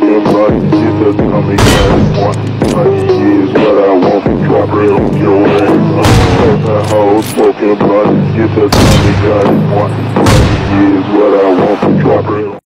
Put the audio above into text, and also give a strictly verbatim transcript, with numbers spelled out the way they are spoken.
smoking blunt, get the tummy gun. One honey is what I want, drop it on your ass. That hoe smoking blunt, get the tummy gun. One honey is what I want, drop it.